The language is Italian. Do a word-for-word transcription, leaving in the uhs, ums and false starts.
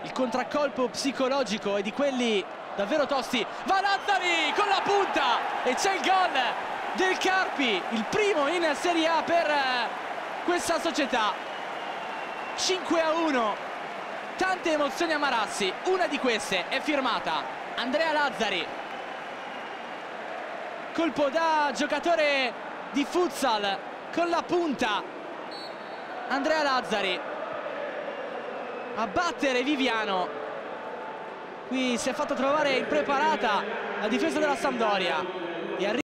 il contraccolpo psicologico è di quelli davvero tosti. Va Lazzari con la punta e c'è il gol del Carpi, il primo in Serie A per questa società. Cinque a uno, tante emozioni a Marassi, una di queste è firmata Andrea Lazzari. Colpo da giocatore di futsal con la punta, Andrea Lazzari a battere Viviano. Qui si è fatto trovare impreparata la difesa della Sampdoria.